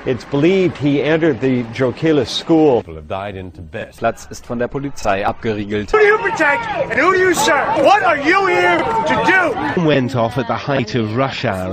It's believed he entered the Jokelis school. People have died in Tibet. Platz ist von der Polizei abgeriegelt. Who do you protect and who do you serve? What are you here to do? Went off at the height of rush hour.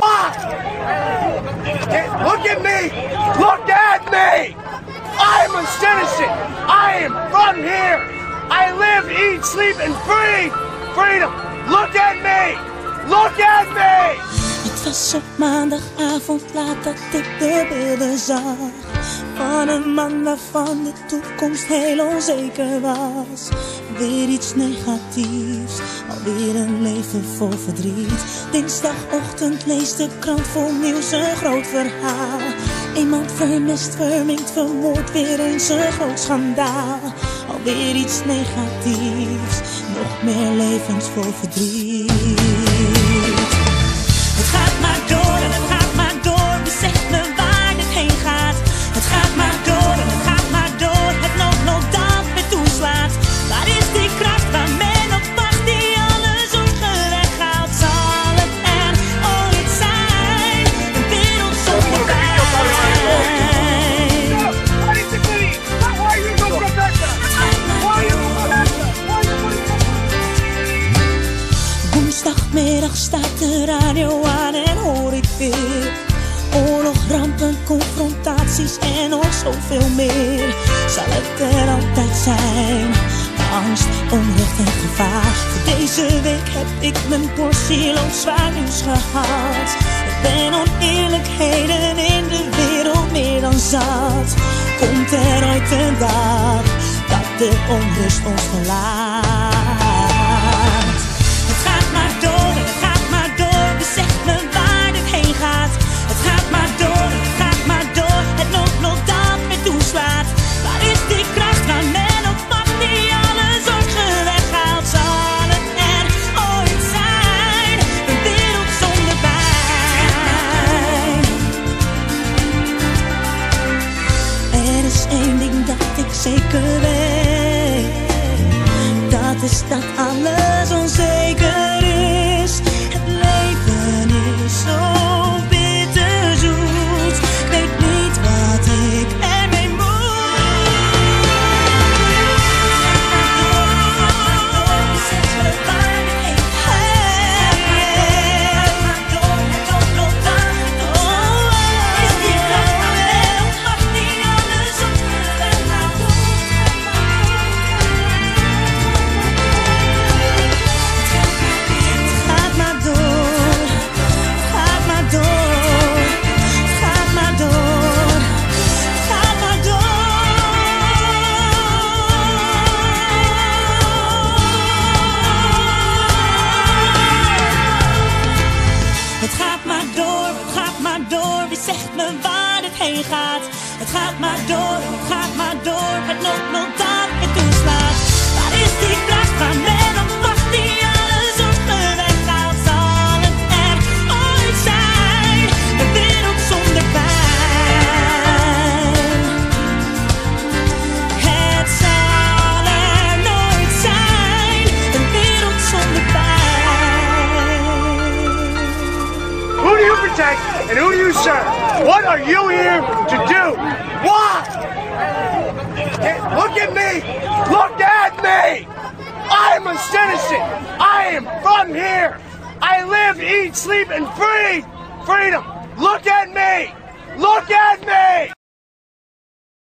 Look at me! Look at me! I am a citizen! I am from here! I live, eat, sleep and breathe freedom! Look at me! Look at me! Het was op maandagavond laat dat ik de beelden zag van een man waarvan de toekomst heel onzeker was. Weer iets negatiefs, alweer een leven vol verdriet. Dinsdagochtend leest de krant vol nieuws een groot verhaal. Iemand vermist, verminkt, vermoord, weer eens een groot schandaal. Alweer iets negatiefs, nog meer levens vol verdriet. Het gaat maar door en het gaat maar door, besef me waar dit heen gaat. Het gaat maar door en het gaat maar door, het noodlot dat me toeslaat. Waar is die kracht waar men op wacht, die alle zorgen weghaalt? Zal het er ooit zijn, een wereld zonder pijn? Woensdagmiddag staat de radio aan en hoor ik weer oorlog, rampen, confrontaties en nog zoveel meer. Zal het er altijd zijn? Angst, onrecht en gevaar. Voor deze week heb ik mijn portie loodzwaar nieuws gehaald. Ik ben oneerlijkheden in de wereld meer dan zat. Komt er ooit een dag dat de onrust ons verlaat? Het gaat maar door en het gaat maar door, besef me waar dit heen gaat. Het gaat maar door en het gaat maar door, het noodlot dat me toeslaat. Waar is die kracht waar men op wacht, die alle zorgen weghaalt? Zal het er ooit zijn, een wereld zonder pijn? Er is één ding dat ik zeker weet, dat is dat alles onzeker is. Het leven is zo bitterzoet, ik weet niet wat ik ermee moet. Het gaat maar door, het gaat maar door, het noodlot dat me toeslaat. Waar is die kracht waar men op wacht, die alle zorgen weghaalt? Zal het er ooit zijn, een wereld zonder pijn? Het zal er nooit zijn, een wereld zonder pijn. Who do you protect and who do you serve? What are you here to do? What? Look at me! Look at me! I'm a citizen! I am from here! I live, eat, sleep and breathe freedom! Look at me! Look at me!